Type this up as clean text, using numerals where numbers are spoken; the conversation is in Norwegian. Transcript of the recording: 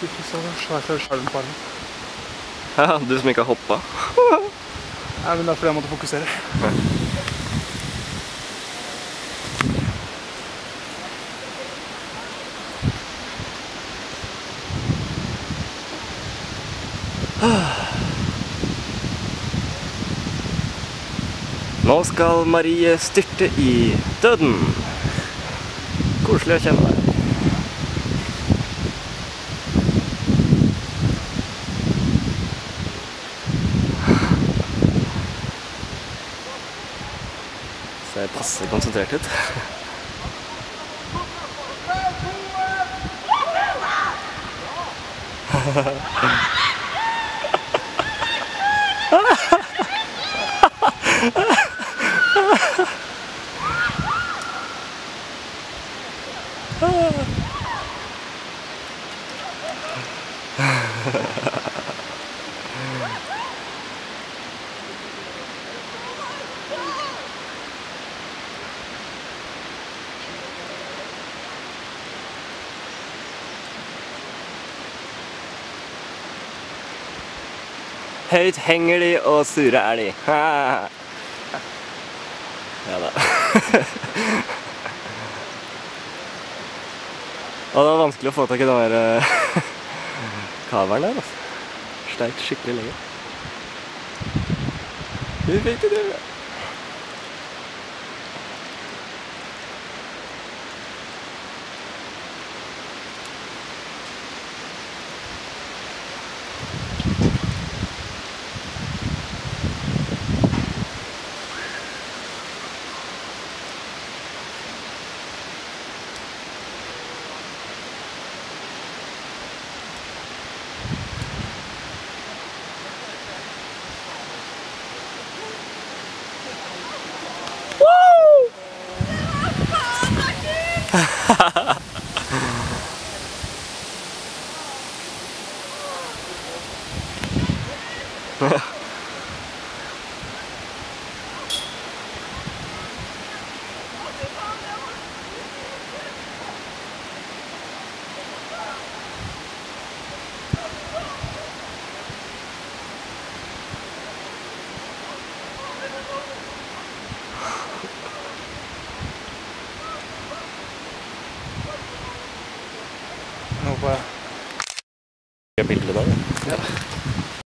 Fy søren, svær skjerm på armen. Ja, du som ikke har hoppet. Nei, men det er fordi jeg måtte fokusere. Nå skal Marie styrte i døden. Koselig å kjenne deg. Ser passe konsentrert ut. Høyt henger de og sure er de. Ja da. Og det var vanskelig å få tak i den der kaveren der, altså. Sleit skikkelig lenge. Vi fikk det.